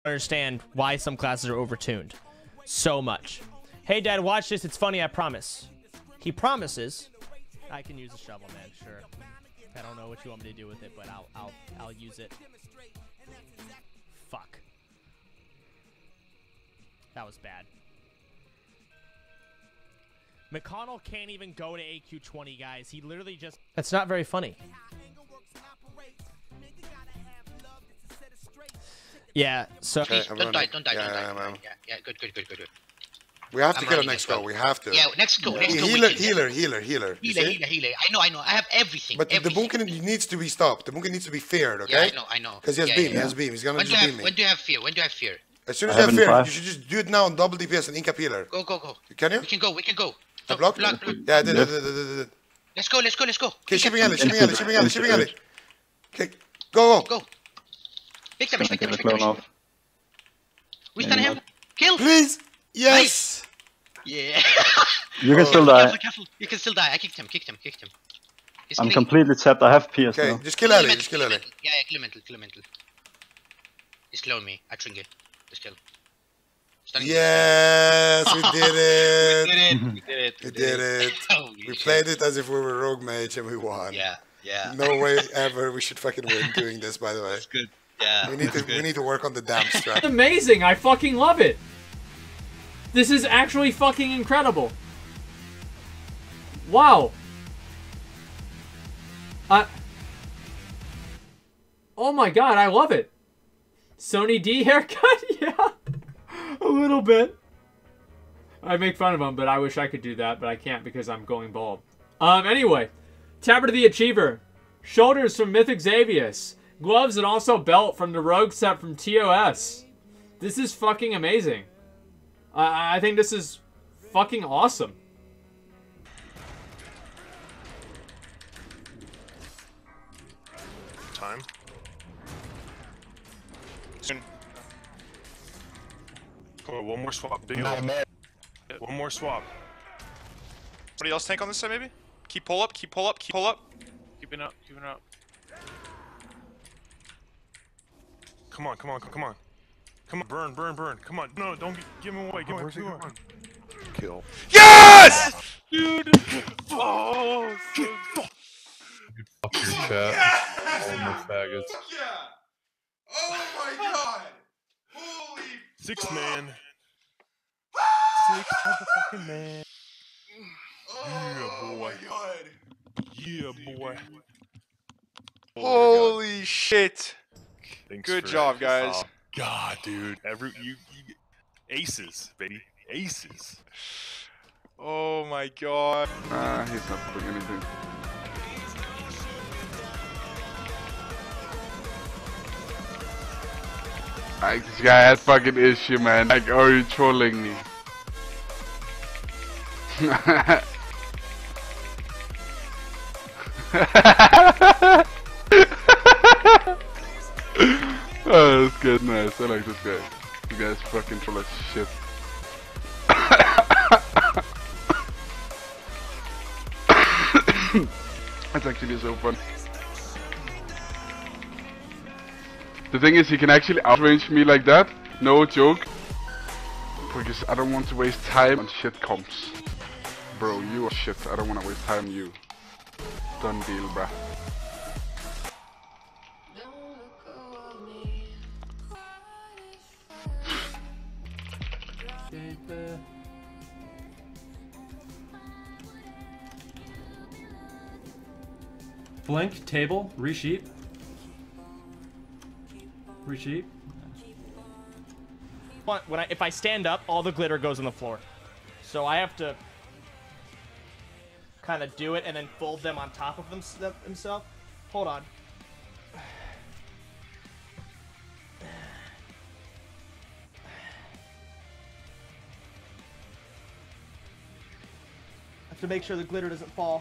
understand why some classes are overtuned so much. Hey, Dad, watch this. It's funny, I promise. He promises. I can use a shovel, man. Sure. I don't know what you want me to do with it, but I'll use it. Fuck. That was bad. McConnell can't even go to AQ 20, guys. He literally just... That's not very funny. Yeah, so... Please, don't die. Man. Yeah, good. We have to I'm get a running next as go. well. We have to. Yeah, next go. Healer. Healer. I know. I have everything. But the bunker needs to be stopped. The bunker needs to be feared, okay? Yeah, I know. Because he has beam. He has beam. He's gonna just beam me. When do you have fear? As soon as you have fear, you should just do it now on double DPS and Inca healer. Go. Can you? We can go. The block? Yeah, I did. Let's go. Okay, shipping alley. Okay, go. Big damage. We stand him. Kill. Please. Yes. Yeah. You can still die. Careful. You can still die. I kicked him. He's I'm killing. completely tapped. I have PS Okay, now. just kill alley. Yeah, kill mental. He's clone me. I trigger. Just kill. Yes, we did it. We did it. We played it as if we were rogue mage and we won. Yeah. No way ever we should fucking win doing this, by the way. That's good. Yeah. We need to work on the damn strat. It's amazing. I fucking love it. This is actually fucking incredible. Wow. Oh my god, I love it. Sony D haircut? Yeah. A little bit. I make fun of him, but I wish I could do that, but I can't because I'm going bald. Anyway. Tabard the Achiever. Shoulders from Mythic Xavius. Gloves and also belt from the Rogue set from TOS. This is fucking amazing. I think this is fucking awesome. Time. Soon. Come on, one more swap. Big one more swap. Somebody else tank on this side, maybe? Keep pull up. Keeping up. Come on. Burn. Come on. No, don't give him away. Give him away. Kill. Yes! Dude! Oh, Fuck your chat. All my faggots. Yeah! Oh my god! Holy 6 man. 6 motherfucking man. Oh my god! Yeah, boy. Holy shit! Thanks Good for job, guys. Oh, God, dude. You aces, baby. Aces. Oh my god. Nah, he's not doing anything. Like, this guy has fucking issue, man. Like, are you trolling me? Oh, that's good, nice. I like this guy. You guys fucking troll like shit. That's actually so fun. The thing is, he can actually outrange me like that. No joke. Because I don't want to waste time on shit comps. Bro, you are shit. I don't want to waste time on you. Done deal, bruh. Blink, table, resheep. Resheep. If I stand up, all the glitter goes on the floor. So I have to kind of do it and then fold them on top of himself. Hold on. I have to make sure the glitter doesn't fall.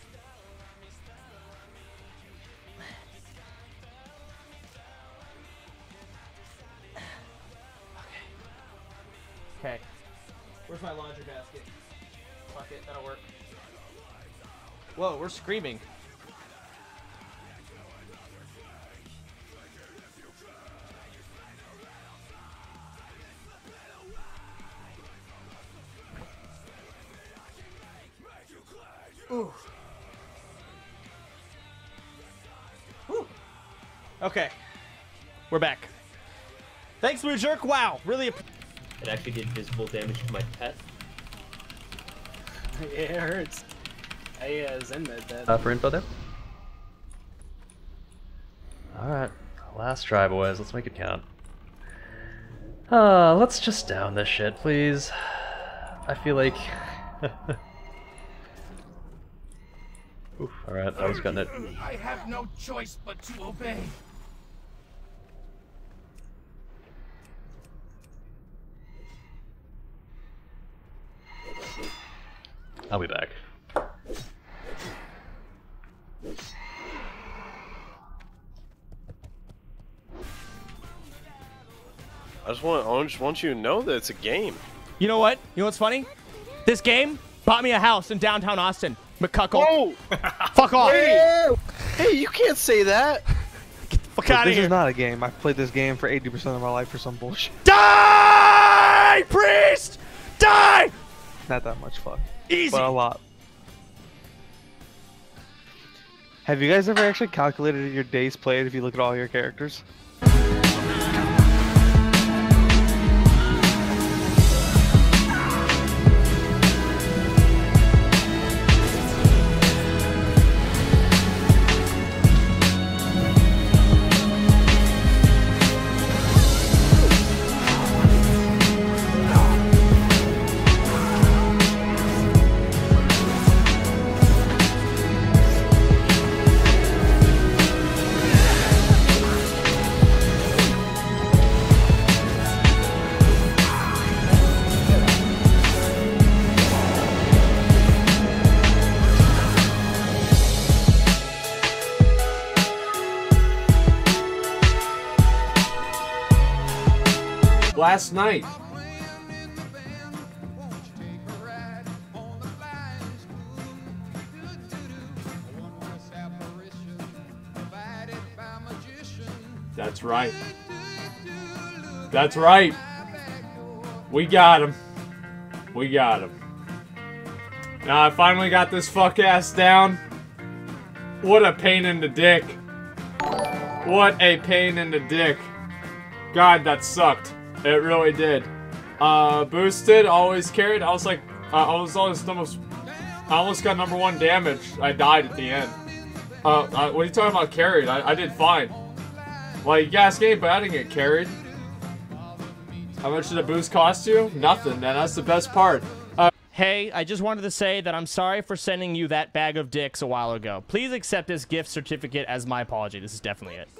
Okay. Where's my laundry basket? Fuck it, that'll work. Whoa, we're screaming. Okay. We're back. Thanks, Blue Jerk. Wow. Really. It actually did visible damage to my pet. It hurts. I Zen med that. For info there. Alright. Last try, boys. Let's make it count. Let's just down this shit, please. I feel like... Oof, alright, I was cutting it. I have no choice but to obey. I'll be back. I just want you to know that it's a game. You know what? You know what's funny? This game bought me a house in downtown Austin. McCuckle. Oh! Fuck off. Hey, you can't say that. Get the fuck out of This here. is not a game. I've played this game for 80% of my life for some bullshit. Die, priest! Die! Not that much fun. Easy. But a lot. Have you guys ever actually calculated your days played if you look at all your characters? Last night. That's right. That's right. We got him. We got him. Now I finally got this fuck ass down. What a pain in the dick. What a pain in the dick. God, that sucked. It really did. Boosted, always carried. I was like, I almost got #1 damage. I died at the end. What are you talking about carried? I did fine. Like, gas game, but I didn't get carried. How much did the boost cost you? Nothing, man. That's the best part. Hey, I just wanted to say that I'm sorry for sending you that bag of dicks a while ago. Please accept this gift certificate as my apology. This is definitely it.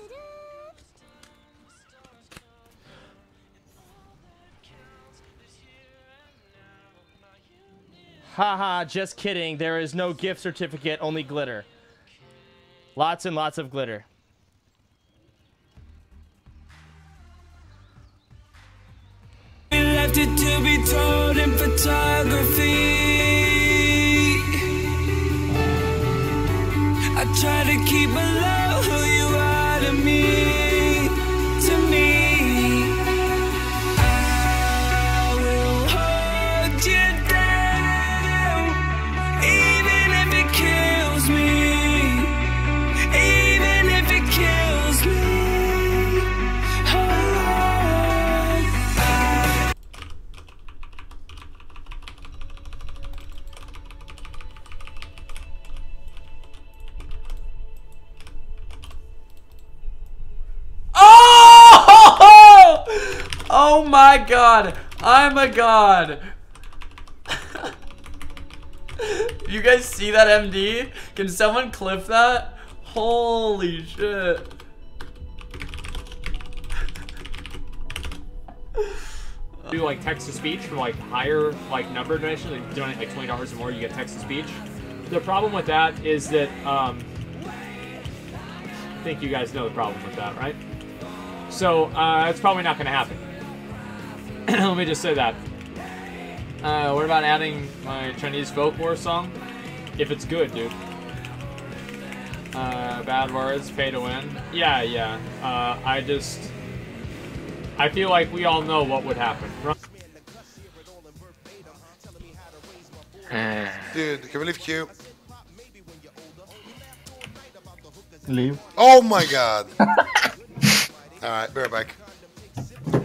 Haha, just kidding. There is no gift certificate, only glitter. Lots and lots of glitter. We left it to be told in photography. I try to keep below who you are to me, I will hold you down, even if it kills me, even if it kills me. Oh my god! I'm a god! You guys see that MD? Can someone clip that? Holy shit. Do like text to speech for like higher like number donations, like donate like $20 or more, you get text to speech. The problem with that is that I think you guys know the problem with that, right? So it's probably not gonna happen. Let me just say that. What about adding my Chinese folklore song? If it's good, dude. Bad words, pay to win. Yeah. I feel like we all know what would happen. Dude, can we leave Q? Leave. Oh my god! Alright, be right back.